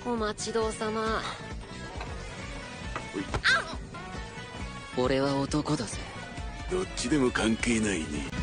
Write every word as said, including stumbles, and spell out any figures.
お待ちどうさま。俺は男だぜ。 どっちでも関係ないね。